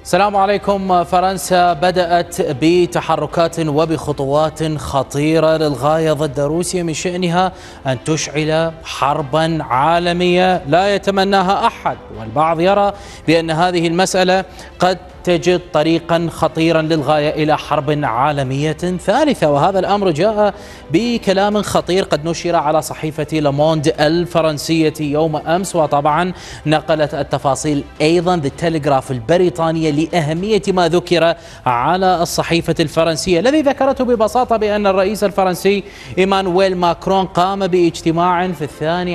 السلام عليكم. فرنسا بدأت بتحركات وبخطوات خطيرة للغاية ضد روسيا من شأنها أن تشعل حربا عالمية لا يتمناها أحد، والبعض يرى بأن هذه المسألة قد تجد طريقا خطيرا للغاية إلى حرب عالمية ثالثة، وهذا الأمر جاء بكلام خطير قد نشر على صحيفة لوموند الفرنسية يوم أمس، وطبعا نقلت التفاصيل أيضا ذا تيليغراف البريطانية لأهمية ما ذكر على الصحيفة الفرنسية، الذي ذكرته ببساطة بأن الرئيس الفرنسي إيمانويل ماكرون قام باجتماع في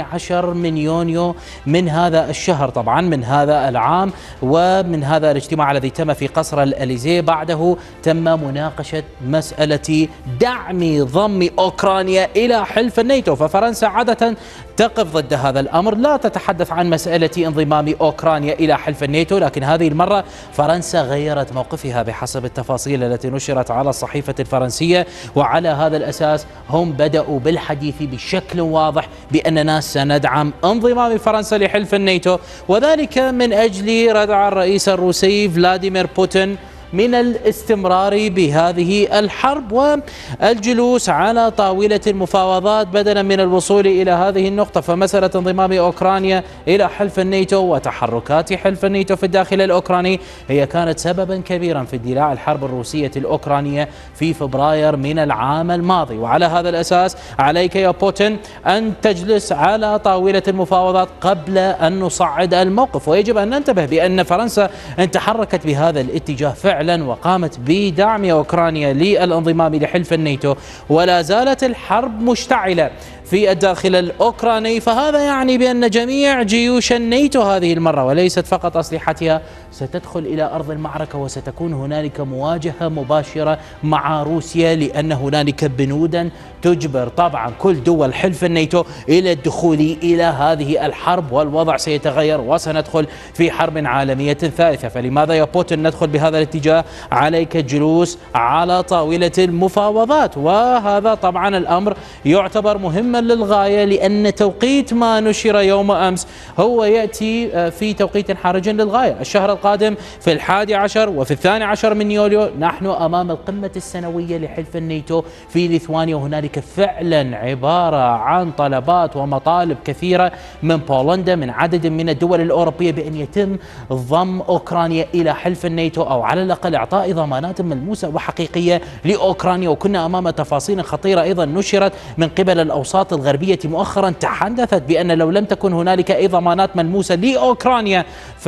12 من يونيو من هذا الشهر، طبعا من هذا العام، ومن هذا الاجتماع الذي تم في قصر الأليزيه بعده تم مناقشة مسألة دعم ضم أوكرانيا إلى حلف الناتو. ففرنسا عادة تقف ضد هذا الأمر، لا تتحدث عن مسألة انضمام أوكرانيا إلى حلف الناتو، لكن هذه المرة فرنسا غيرت موقفها بحسب التفاصيل التي نشرت على الصحيفة الفرنسية، وعلى هذا الأساس هم بدأوا بالحديث بشكل واضح بأننا سندعم انضمام فرنسا لحلف الناتو، وذلك من أجل ردع الرئيس الروسي فلاديمير بوتين من الاستمرار بهذه الحرب والجلوس على طاولة المفاوضات بدلا من الوصول إلى هذه النقطة. فمسألة انضمام أوكرانيا إلى حلف الناتو وتحركات حلف الناتو في الداخل الأوكراني هي كانت سببا كبيرا في اندلاع الحرب الروسية الأوكرانية في فبراير من العام الماضي، وعلى هذا الأساس عليك يا بوتين أن تجلس على طاولة المفاوضات قبل أن نصعد الموقف. ويجب أن ننتبه بأن فرنسا ان تحركت بهذا الاتجاه فعلا وقامت بدعم أوكرانيا للانضمام لحلف الناتو، ولا زالت الحرب مشتعلة في الداخل الأوكراني، فهذا يعني بأن جميع جيوش الناتو هذه المرة وليست فقط أسلحتها ستدخل إلى أرض المعركة، وستكون هنالك مواجهة مباشرة مع روسيا، لأن هنالك بنودا تجبر طبعا كل دول حلف الناتو إلى الدخول إلى هذه الحرب، والوضع سيتغير وسندخل في حرب عالمية ثالثة. فلماذا يا بوتين ندخل بهذا الاتجاه؟ عليك الجلوس على طاولة المفاوضات، وهذا طبعا الأمر يعتبر مهما للغاية، لأن توقيت ما نشر يوم أمس هو يأتي في توقيت حرج للغاية. الشهر القادم في 11 وفي 12 من يوليو نحن أمام القمة السنوية لحلف الناتو في ليثوانيا، وهنالك فعلا عبارة عن طلبات ومطالب كثيرة من بولندا من عدد من الدول الأوروبية بأن يتم ضم أوكرانيا إلى حلف الناتو، أو على الأقل إعطاء ضمانات ملموسة وحقيقية لأوكرانيا. وكنا أمام تفاصيل خطيرة أيضا نشرت من قبل الأوساط الغربية مؤخرا تحدثت بأن لو لم تكن هنالك أي ضمانات ملموسة لأوكرانيا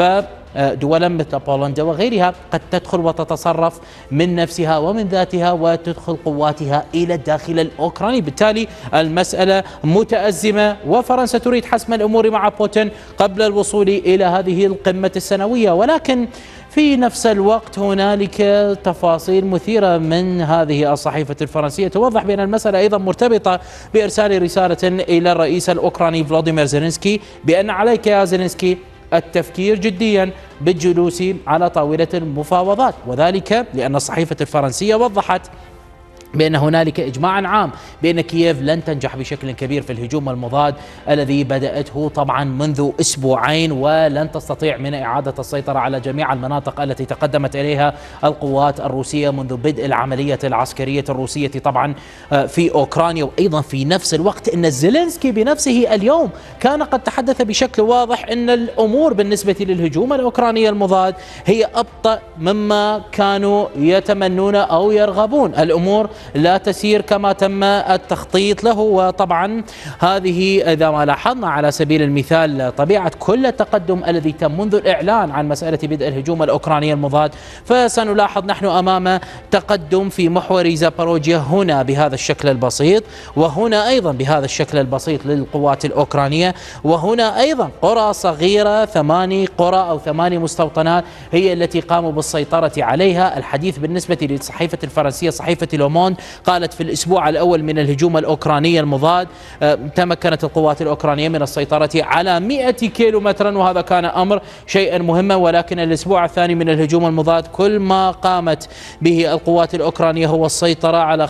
فدولا مثل بولندا وغيرها قد تدخل وتتصرف من نفسها ومن ذاتها وتدخل قواتها إلى الداخل الأوكراني. بالتالي المسألة متأزمة، وفرنسا تريد حسم الأمور مع بوتين قبل الوصول إلى هذه القمة السنوية، ولكن في نفس الوقت هنالك تفاصيل مثيرة من هذه الصحيفة الفرنسية توضح بأن المسألة أيضا مرتبطة بإرسال رسالة إلى الرئيس الأوكراني فلاديمير زيلينسكي بأن عليك يا زيلينسكي التفكير جديا بالجلوس على طاولة المفاوضات، وذلك لأن الصحيفة الفرنسية وضحت بأن هنالك إجماع عام بأن كييف لن تنجح بشكل كبير في الهجوم المضاد الذي بدأته طبعا منذ أسبوعين، ولن تستطيع من إعادة السيطرة على جميع المناطق التي تقدمت إليها القوات الروسية منذ بدء العملية العسكرية الروسية طبعا في أوكرانيا. وأيضا في نفس الوقت أن زيلينسكي بنفسه اليوم كان قد تحدث بشكل واضح أن الأمور بالنسبة للهجوم الأوكراني المضاد هي أبطأ مما كانوا يتمنون أو يرغبون، الأمور لا تسير كما تم التخطيط له. وطبعا هذه إذا ما لاحظنا على سبيل المثال طبيعة كل التقدم الذي تم منذ الإعلان عن مسألة بدء الهجوم الأوكراني المضاد، فسنلاحظ نحن أمام تقدم في محور زاباروجيا هنا بهذا الشكل البسيط، وهنا أيضا بهذا الشكل البسيط للقوات الأوكرانية، وهنا أيضا قرى صغيرة 8 قرى أو 8 مستوطنات هي التي قاموا بالسيطرة عليها. الحديث بالنسبة للصحيفة الفرنسية صحيفة لوموند موند قالت في الأسبوع الأول من الهجوم الأوكراني المضاد تمكنت القوات الأوكرانية من السيطرة على 100 كيلومترا، وهذا كان أمر شيئا مهما. ولكن الأسبوع الثاني من الهجوم المضاد كل ما قامت به القوات الأوكرانية هو السيطرة على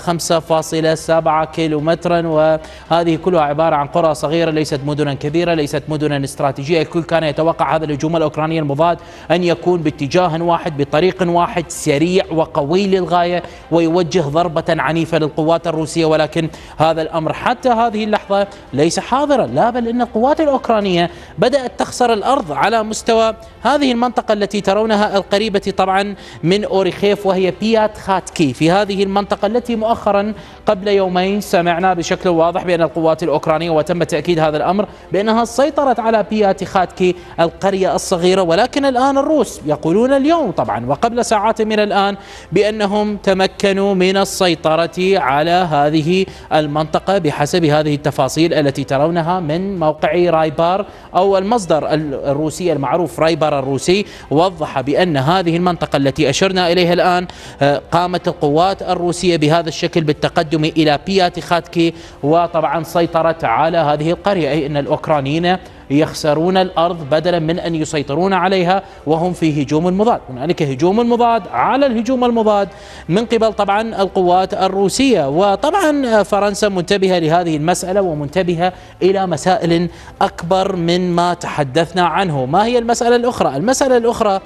5.7 كيلومترا، وهذه كلها عبارة عن قرى صغيرة، ليست مدنا كبيرة، ليست مدنا استراتيجية. الكل كان يتوقع هذا الهجوم الأوكراني المضاد أن يكون باتجاه واحد بطريق واحد سريع وقوي للغاية ويوجه ضربة عنيفة للقوات الروسية، ولكن هذا الأمر حتى هذه اللحظة ليس حاضرا، لا بل إن القوات الأوكرانية بدأت تخسر الأرض على مستوى هذه المنطقة التي ترونها القريبة طبعا من أوريخيف، وهي بيات خاتكي. في هذه المنطقة التي مؤخرا قبل يومين سمعنا بشكل واضح بأن القوات الأوكرانية، وتم تأكيد هذا الأمر، بأنها سيطرت على بيات خاتكي القرية الصغيرة. ولكن الآن الروس يقولون اليوم طبعا وقبل ساعات من الآن بأنهم تمكنوا من السيطرة على هذه المنطقة بحسب هذه التفاصيل التي ترونها من موقع رايبار أو المصدر الروسي المعروف رايبار الروسي. وضح بأن هذه المنطقة التي أشرنا إليها الآن قامت القوات الروسية بهذا الشكل بالتقدم إلى بيات خاتكي، وطبعا سيطرت على هذه القرية، أي أن الأوكرانيين يخسرون الأرض بدلا من أن يسيطرون عليها وهم في هجوم مضاد. هنالك هجوم مضاد على الهجوم المضاد من قبل طبعا القوات الروسية. وطبعا فرنسا منتبهة لهذه المسألة ومنتبهة إلى مسائل أكبر من ما تحدثنا عنه. ما هي المسألة الأخرى؟ المسألة الأخرى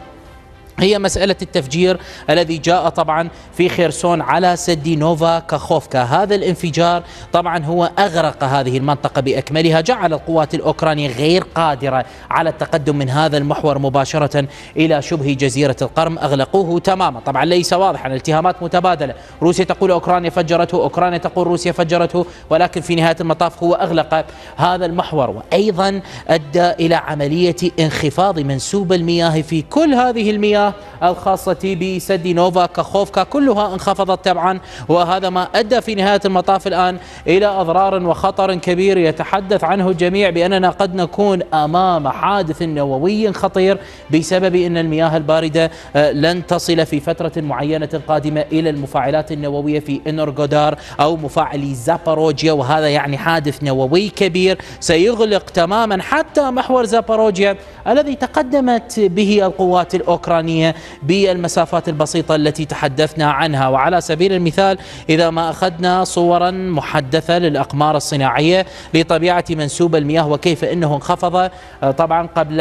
هي مسألة التفجير الذي جاء طبعا في خيرسون على سد نوفا كاخوفكا. هذا الانفجار طبعا هو أغرق هذه المنطقة بأكملها، جعل القوات الأوكرانية غير قادرة على التقدم من هذا المحور مباشرة إلى شبه جزيرة القرم، أغلقوه تماما. طبعا ليس واضحا، الاتهامات متبادلة، روسيا تقول أوكرانيا فجرته، أوكرانيا تقول روسيا فجرته، ولكن في نهاية المطاف هو أغلق هذا المحور، وأيضا أدى إلى عملية انخفاض منسوب المياه في كل هذه المياه الخاصة بسد نوفا كاخوفكا، كلها انخفضت طبعا، وهذا ما أدى في نهاية المطاف الآن إلى أضرار وخطر كبير يتحدث عنه الجميع بأننا قد نكون أمام حادث نووي خطير بسبب أن المياه الباردة لن تصل في فترة معينة قادمة إلى المفاعلات النووية في إنرغودار أو مفاعل زاباروجيا، وهذا يعني حادث نووي كبير سيغلق تماما حتى محور زاباروجيا الذي تقدمت به القوات الأوكرانية بالمسافات البسيطة التي تحدثنا عنها. وعلى سبيل المثال إذا ما أخذنا صورا محدثة للأقمار الصناعية لطبيعة منسوب المياه وكيف أنه انخفض طبعا قبل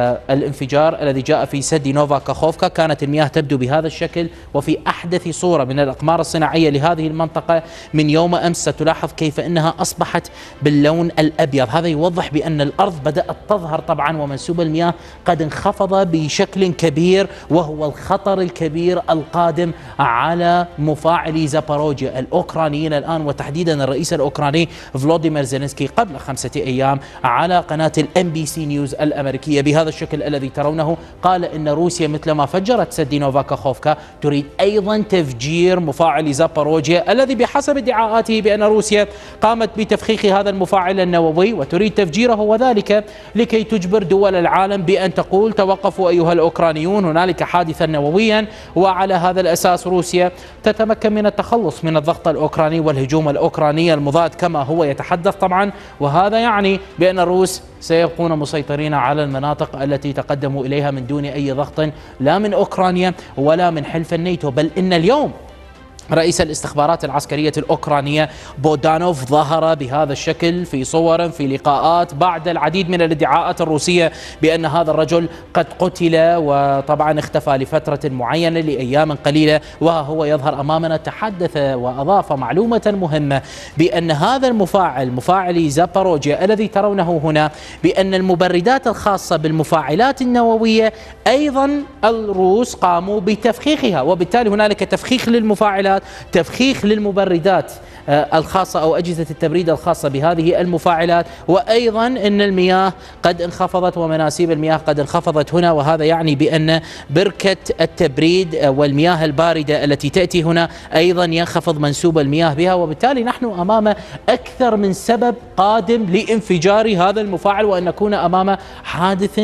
الانفجار الذي جاء في سد نوفا كاخوفكا، كانت المياه تبدو بهذا الشكل. وفي أحدث صورة من الأقمار الصناعية لهذه المنطقة من يوم أمس ستلاحظ كيف أنها أصبحت باللون الأبيض. هذا يوضح بأن الأرض بدأت تظهر طبعا ومنسوب المياه قد انخفض بشكل كبير، وهو الخطر الكبير القادم على مفاعل زاباروجيا. الأوكرانيين الآن وتحديدا الرئيس الأوكراني فلوديمير زيلينسكي قبل 5 أيام على قناة NBC نيوز الأمريكية بهذا الشكل الذي ترونه قال إن روسيا مثلما فجرت سد نوفا كاخوفكا تريد أيضا تفجير مفاعل زاباروجيا الذي بحسب ادعاءاته بأن روسيا قامت بتفخيخ هذا المفاعل النووي وتريد تفجيره، وذلك لكي تجبر دول العالم بأن تقول توقفوا أيها الأوكرانيون، هنالك حادثا نوويا. وعلى هذا الأساس روسيا تتمكن من التخلص من الضغط الأوكراني والهجوم الأوكراني المضاد كما هو يتحدث طبعا، وهذا يعني بأن الروس سيبقون مسيطرين على المناطق التي تقدموا إليها من دون أي ضغط لا من أوكرانيا ولا من حلف الناتو. بل إن اليوم رئيس الاستخبارات العسكرية الأوكرانية بودانوف ظهر بهذا الشكل في صور في لقاءات بعد العديد من الادعاءات الروسية بأن هذا الرجل قد قتل وطبعا اختفى لفترة معينة لأيام قليلة، وهو يظهر أمامنا. تحدث وأضاف معلومة مهمة بأن هذا المفاعل مفاعل زاباروجيا الذي ترونه هنا بأن المبردات الخاصة بالمفاعلات النووية أيضا الروس قاموا بتفخيخها، وبالتالي هنالك تفخيخ للمفاعلات، تفخيخ للمبردات الخاصة أو أجهزة التبريد الخاصة بهذه المفاعلات، وأيضا أن المياه قد انخفضت ومناسيب المياه قد انخفضت هنا، وهذا يعني بأن بركة التبريد والمياه الباردة التي تأتي هنا أيضا ينخفض منسوب المياه بها، وبالتالي نحن أمام أكثر من سبب قادم لانفجار هذا المفاعل، وأن نكون أمام حادث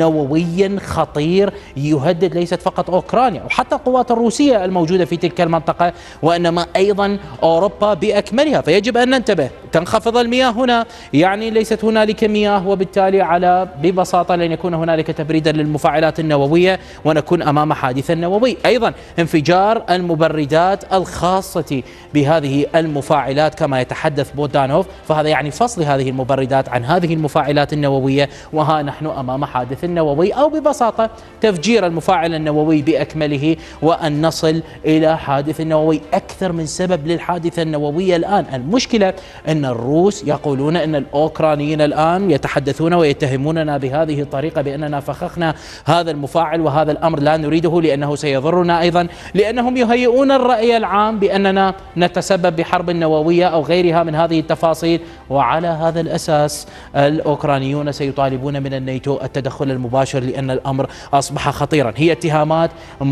نووي خطير يهدد ليست فقط أوكرانيا وحتى القوات الروسية الموجودة في تلك المنطقة، وإنما أيضا أوروبا بأكملها. فيجب أن ننتبه، تنخفض المياه هنا يعني ليست هنالك مياه، وبالتالي ببساطة لن يكون هنالك تبريدا للمفاعلات النووية ونكون أمام حادث نووي. أيضا انفجار المبردات الخاصة بهذه المفاعلات كما يتحدث بودانوف، فهذا يعني فصل هذه المبردات عن هذه المفاعلات النووية، وها نحن أمام حادث نووي، أو ببساطة تفجير المفاعل النووي بأكمله وأن نصل إلى حادث نووي. أكثر من سبب للحادثة النووية الآن. المشكلة أن الروس يقولون أن الأوكرانيين الآن يتحدثون ويتهموننا بهذه الطريقة بأننا فخخنا هذا المفاعل، وهذا الأمر لا نريده لأنه سيضرنا أيضا، لأنهم يهيئون الرأي العام بأننا نتسبب بحرب نووية أو غيرها من هذه التفاصيل. وعلى هذا الأساس الأوكرانيون سيطالبون من الناتو التدخل المباشر لأن الأمر أصبح خطيرا. هي اتهامات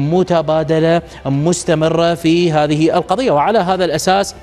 متبادلة مستمرة في هذه القضية، وعلى هذا الأساس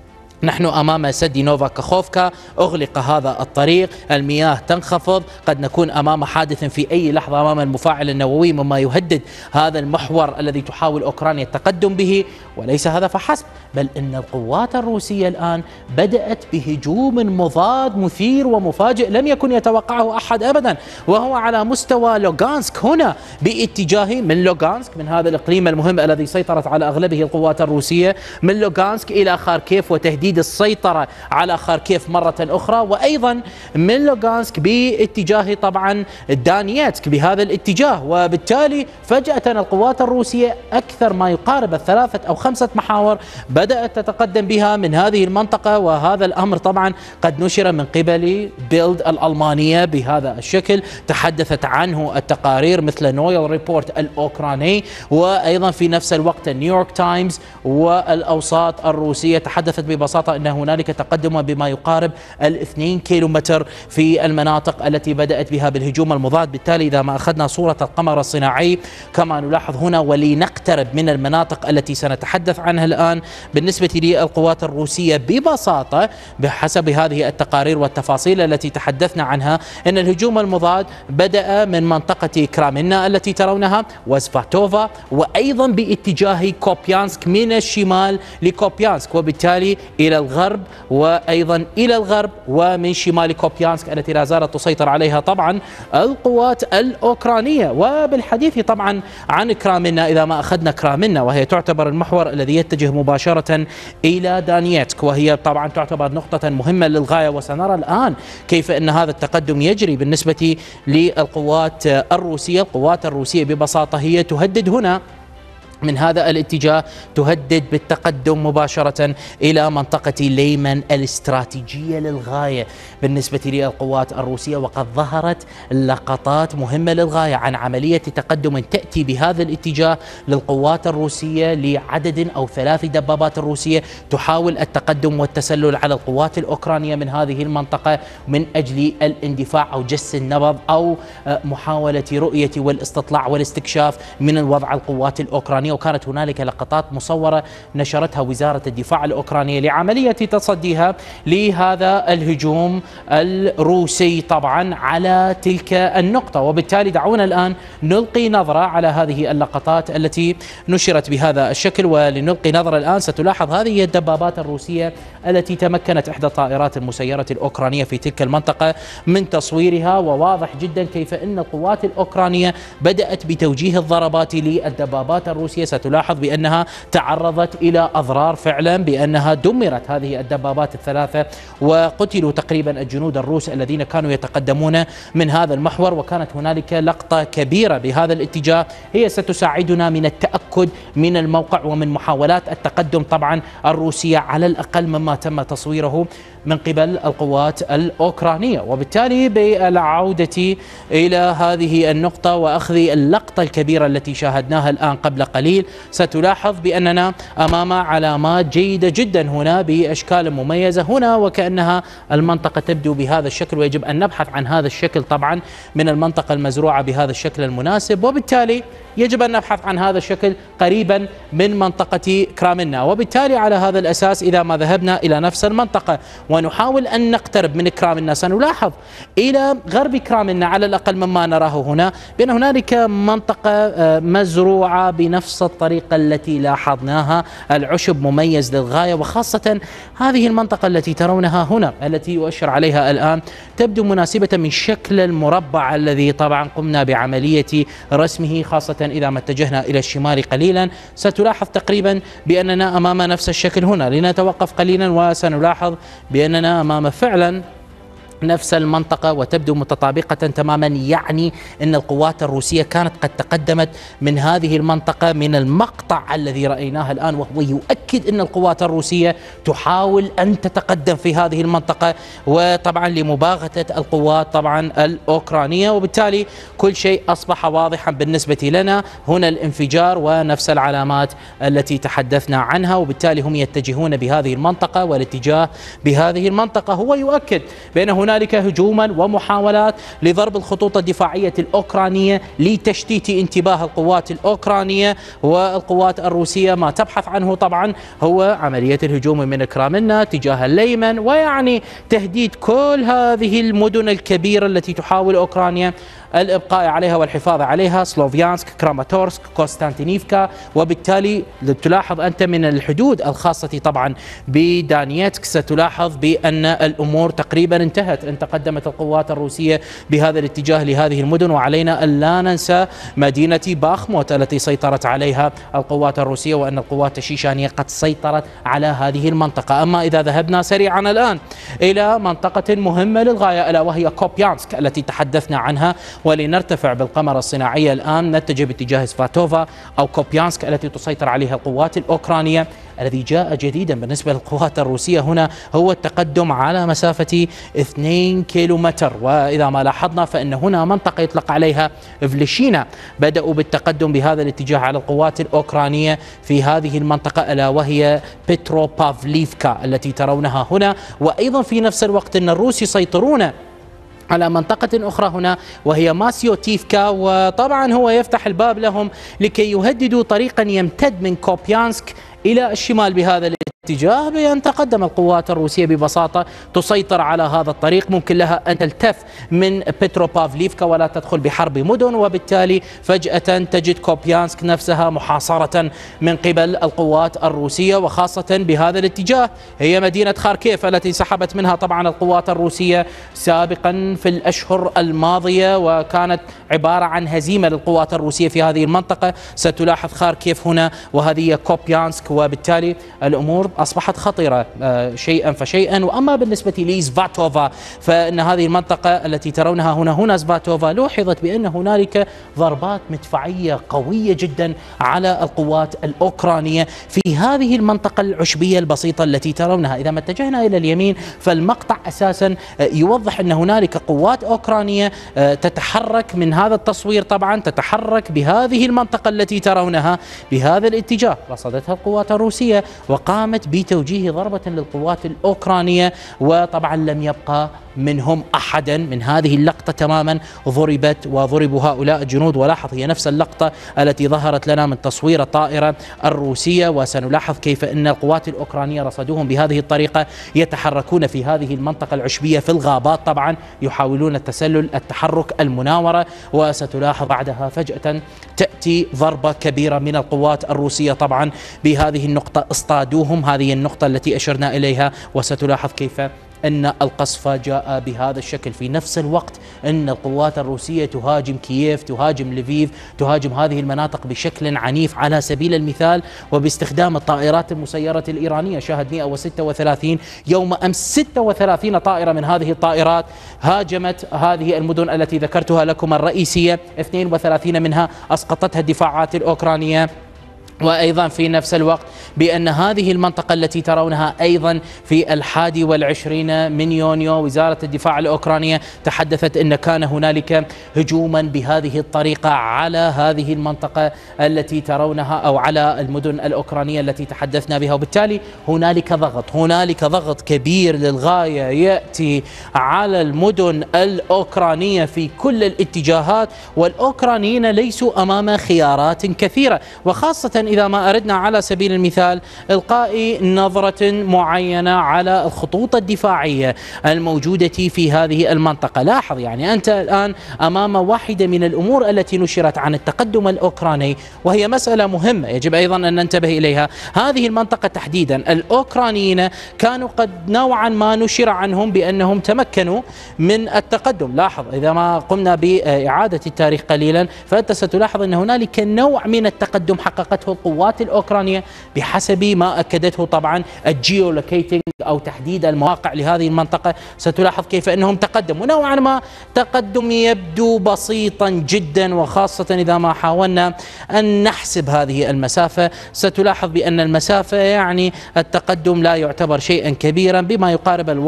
نحن أمام سد نوفا كاخوفكا، أغلق هذا الطريق، المياه تنخفض، قد نكون أمام حادث في أي لحظة أمام المفاعل النووي، مما يهدد هذا المحور الذي تحاول أوكرانيا التقدم به. وليس هذا فحسب، بل إن القوات الروسية الآن بدأت بهجوم مضاد مثير ومفاجئ لم يكن يتوقعه أحد أبدا، وهو على مستوى لوغانسك هنا باتجاه من لوغانسك، من هذا الإقليم المهم الذي سيطرت على أغلبه القوات الروسية، من لوغانسك إلى خاركيف وتهديد السيطرة على خاركيف مرة أخرى، وأيضا من لوغانسك باتجاه طبعا دانيتسك بهذا الاتجاه. وبالتالي فجأة القوات الروسية أكثر ما يقارب 3 أو 5 محاور بدأت تتقدم بها من هذه المنطقة، وهذا الأمر طبعا قد نشر من قبل بيلد الألمانية بهذا الشكل، تحدثت عنه التقارير مثل نويل ريبورت الأوكراني، وأيضا في نفس الوقت نيويورك تايمز والأوساط الروسية تحدثت ببساطة أن هنالك تقدم بما يقارب 2 كيلومتر في المناطق التي بدأت بها بالهجوم المضاد. بالتالي إذا ما أخذنا صورة القمر الصناعي كما نلاحظ هنا، ولنقترب من المناطق التي سنتحدث عنها الآن، بالنسبة للقوات الروسية ببساطة بحسب هذه التقارير والتفاصيل التي تحدثنا عنها، أن الهجوم المضاد بدأ من منطقة كرامينا التي ترونها وسفاتوفا، وأيضا باتجاه كوبيانسك من الشمال لكوبيانسك، وبالتالي إلى الغرب وأيضا إلى الغرب ومن شمال كوبيانسك التي لا زالت تسيطر عليها طبعا القوات الأوكرانية. وبالحديث طبعا عن كرامينا، إذا ما أخذنا كرامينا وهي تعتبر المحور الذي يتجه مباشرة إلى دانيتسك، وهي طبعا تعتبر نقطة مهمة للغاية، وسنرى الآن كيف أن هذا التقدم يجري بالنسبة للقوات الروسية. القوات الروسية ببساطة هي تهدد هنا من هذا الاتجاه، تهدد بالتقدم مباشرة إلى منطقة ليمن الاستراتيجية للغاية بالنسبة للقوات الروسية. وقد ظهرت لقطات مهمة للغاية عن عملية تقدم تأتي بهذا الاتجاه للقوات الروسية لعدد أو 3 دبابات روسية تحاول التقدم والتسلل على القوات الأوكرانية من هذه المنطقة من أجل الاندفاع أو جس النبض أو محاولة رؤية والاستطلاع والاستكشاف من وضع القوات الأوكرانية. وكانت هنالك لقطات مصورة نشرتها وزارة الدفاع الأوكرانية لعملية تصديها لهذا الهجوم الروسي طبعا على تلك النقطة. وبالتالي دعونا الآن نلقي نظرة على هذه اللقطات التي نشرت بهذا الشكل. ولنلقي نظرة الآن ستلاحظ هذه الدبابات الروسية التي تمكنت إحدى الطائرات المسيرة الأوكرانية في تلك المنطقة من تصويرها، وواضح جدا كيف أن القوات الأوكرانية بدأت بتوجيه الضربات للدبابات الروسية. ستلاحظ بأنها تعرضت إلى أضرار فعلا، بأنها دمرت هذه الدبابات الثلاثة وقتلوا تقريبا الجنود الروس الذين كانوا يتقدمون من هذا المحور. وكانت هنالك لقطة كبيرة بهذا الاتجاه هي ستساعدنا من التأكد من الموقع ومن محاولات التقدم طبعا الروسية على الأقل مما تم تصويره من قبل القوات الأوكرانية. وبالتالي بالعودة إلى هذه النقطة وأخذ اللقطة الكبيرة التي شاهدناها الآن قبل قليل قليل ستلاحظ بأننا أمام علامات جيدة جدا هنا بأشكال مميزة هنا، وكأنها المنطقة تبدو بهذا الشكل، ويجب أن نبحث عن هذا الشكل طبعا من المنطقة المزروعة بهذا الشكل المناسب، وبالتالي يجب أن نبحث عن هذا الشكل قريبا من منطقة كرامنا. وبالتالي على هذا الأساس إذا ما ذهبنا إلى نفس المنطقة ونحاول أن نقترب من كرامنا سنلاحظ إلى غرب كرامنا على الأقل مما نراه هنا بأن هنالك منطقة مزروعة بنفس الطريقة التي لاحظناها، العشب مميز للغاية، وخاصة هذه المنطقة التي ترونها هنا التي يؤشر عليها الآن تبدو مناسبة من شكل المربع الذي طبعا قمنا بعملية رسمه، خاصة إذا ما اتجهنا إلى الشمال قليلا ستلاحظ تقريبا بأننا أمام نفس الشكل هنا. لنتوقف قليلا وسنلاحظ بأننا أمام فعلا نفس المنطقة وتبدو متطابقة تماما، يعني أن القوات الروسية كانت قد تقدمت من هذه المنطقة من المقطع الذي رأيناه الآن، وهو يؤكد أن القوات الروسية تحاول أن تتقدم في هذه المنطقة، وطبعا لمباغتة القوات طبعا الأوكرانية، وبالتالي كل شيء أصبح واضحا بالنسبة لنا. هنا الانفجار ونفس العلامات التي تحدثنا عنها، وبالتالي هم يتجهون بهذه المنطقة، والاتجاه بهذه المنطقة هو يؤكد بأن هنالك هجوما ومحاولات لضرب الخطوط الدفاعية الأوكرانية لتشتيت انتباه القوات الأوكرانية والقوات الروسية. ما تبحث عنه طبعا هو عملية الهجوم من كرامنا تجاه الليمن، ويعني تهديد كل هذه المدن الكبيرة التي تحاول أوكرانيا الإبقاء عليها والحفاظ عليها، سلوفيانسك، كراماتورسك، كوستانتينيفكا. وبالتالي تلاحظ أنت من الحدود الخاصة طبعا بدانيتسك ستلاحظ بأن الأمور تقريبا انتهت، أن تقدمت القوات الروسية بهذا الاتجاه لهذه المدن. وعلينا أن لا ننسى مدينة باخموت التي سيطرت عليها القوات الروسية، وأن القوات الشيشانية قد سيطرت على هذه المنطقة. أما إذا ذهبنا سريعا الآن إلى منطقة مهمة للغاية ألا وهي كوبيانسك التي تحدثنا عنها، ولنرتفع بالقمرة الصناعية الآن نتجه باتجاه سفاتوفا أو كوبيانسك التي تسيطر عليها القوات الأوكرانية. الذي جاء جديدا بالنسبة للقوات الروسية هنا هو التقدم على مسافة 2 كيلومتر، وإذا ما لاحظنا فإن هنا منطقة يطلق عليها فليشينا بدأوا بالتقدم بهذا الاتجاه على القوات الأوكرانية في هذه المنطقة ألا وهي بيتروبافليفكا التي ترونها هنا. وأيضا في نفس الوقت أن الروس يسيطرون على منطقة أخرى هنا وهي ماسيوتيفكا، وطبعا هو يفتح الباب لهم لكي يهددوا طريقا يمتد من كوبيانسك إلى الشمال بهذا الاتجاه، بأن تقدم القوات الروسية ببساطة تسيطر على هذا الطريق، ممكن لها أن تلتف من بيتروبافليفكا ولا تدخل بحرب مدن، وبالتالي فجأة تجد كوبيانسك نفسها محاصرة من قبل القوات الروسية، وخاصة بهذا الاتجاه هي مدينة خاركيف التي سحبت منها طبعا القوات الروسية سابقا في الأشهر الماضية، وكانت عبارة عن هزيمة للقوات الروسية في هذه المنطقة. ستلاحظ خاركيف هنا وهذه كوبيانسك، وبالتالي الأمور أصبحت خطيرة شيئا فشيئا. وأما بالنسبة لسفاتوفا فإن هذه المنطقة التي ترونها هنا سفاتوفا لوحظت بأن هنالك ضربات مدفعية قوية جدا على القوات الأوكرانية في هذه المنطقة العشبية البسيطة التي ترونها. إذا ما اتجهنا إلى اليمين فالمقطع أساسا يوضح أن هنالك قوات أوكرانية تتحرك من هذا التصوير، طبعا تتحرك بهذه المنطقة التي ترونها بهذا الاتجاه. رصدتها القوات الروسية وقامت بتوجيه ضربة للقوات الأوكرانية، وطبعا لم يبقى منهم أحدا من هذه اللقطة تماما، ضربت وضربوا هؤلاء الجنود. ولاحظ هي نفس اللقطة التي ظهرت لنا من تصوير الطائرة الروسية، وسنلاحظ كيف أن القوات الأوكرانية رصدوهم بهذه الطريقة يتحركون في هذه المنطقة العشبية في الغابات، طبعا يحاولون التسلل التحرك المناورة. وستلاحظ بعدها فجأة تأتي ضربة كبيرة من القوات الروسية طبعا بهذه النقطة، اصطادوهم هذه النقطة التي أشرنا إليها. وستلاحظ كيف أن القصف جاء بهذا الشكل في نفس الوقت أن القوات الروسية تهاجم كييف، تهاجم لفيف، تهاجم هذه المناطق بشكل عنيف على سبيل المثال وباستخدام الطائرات المسيرة الإيرانية. شاهد 136 يوم أمس 36 طائرة من هذه الطائرات هاجمت هذه المدن التي ذكرتها لكم الرئيسية، 32 منها أسقطتها الدفاعات الأوكرانية وأيضا في نفس الوقت بأن هذه المنطقة التي ترونها أيضا في 21 من يونيو، وزارة الدفاع الأوكرانية تحدثت أن كان هنالك هجوما بهذه الطريقة على هذه المنطقة التي ترونها أو على المدن الأوكرانية التي تحدثنا بها، وبالتالي هنالك ضغط كبير للغاية يأتي على المدن الأوكرانية في كل الاتجاهات، والأوكرانيين ليسوا أمام خيارات كثيرة، وخاصة إذا ما أردنا على سبيل المثال إلقاء نظرة معينة على الخطوط الدفاعية الموجودة في هذه المنطقة. لاحظ يعني أنت الآن أمام واحدة من الأمور التي نشرت عن التقدم الأوكراني، وهي مسألة مهمة يجب أيضا أن ننتبه إليها. هذه المنطقة تحديدا الأوكرانيين كانوا قد نوعا ما نشر عنهم بأنهم تمكنوا من التقدم. لاحظ إذا ما قمنا بإعادة التاريخ قليلا فأنت ستلاحظ أن هنالك نوع من التقدم حققته القوات الأوكرانية بحسب ما أكدته طبعا الجيولوكيتنج أو تحديد المواقع لهذه المنطقة. ستلاحظ كيف أنهم تقدموا نوعا ما، تقدم يبدو بسيطا جدا، وخاصة إذا ما حاولنا أن نحسب هذه المسافة ستلاحظ بأن المسافة يعني التقدم لا يعتبر شيئا كبيرا، بما يقارب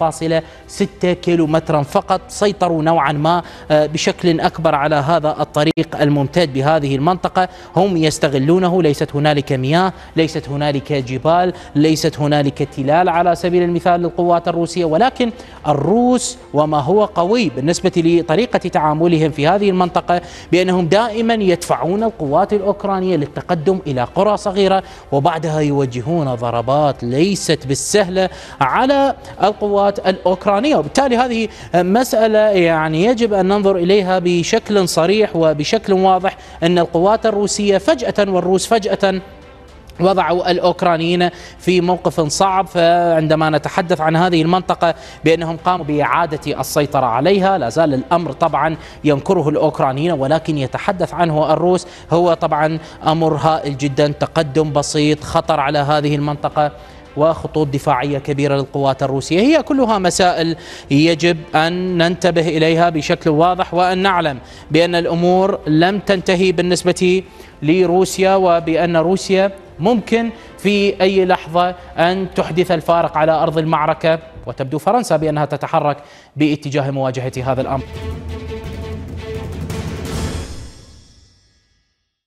1.6 كيلومترا فقط. سيطروا نوعا ما بشكل أكبر على هذا الطريق الممتد بهذه المنطقة، هم يستغلونه. ليست هنالك مياه، ليست هنالك جبال، ليست هنالك تلال على سبيل المثال للقوات الروسية، ولكن الروس وما هو قوي بالنسبة لطريقة تعاملهم في هذه المنطقة بأنهم دائما يدفعون القوات الأوكرانية للتقدم إلى قرى صغيرة، وبعدها يوجهون ضربات ليست بالسهلة على القوات الأوكرانية. وبالتالي هذه مسألة يعني يجب أن ننظر إليها بشكل صريح وبشكل واضح، أن القوات الروسية والروس فجأة وضعوا الأوكرانيين في موقف صعب. فعندما نتحدث عن هذه المنطقة بأنهم قاموا بإعادة السيطرة عليها، لا زال الأمر طبعا ينكره الأوكرانيين، ولكن يتحدث عنه الروس هو طبعا أمر هائل جدا، تقدم بسيط، خطر على هذه المنطقة وخطوط دفاعية كبيرة للقوات الروسية. هي كلها مسائل يجب أن ننتبه إليها بشكل واضح، وأن نعلم بأن الأمور لم تنتهي بالنسبة لروسيا، وبأن روسيا ممكن في أي لحظة أن تحدث الفارق على أرض المعركة، وتبدو فرنسا بأنها تتحرك باتجاه مواجهة هذا الأمر.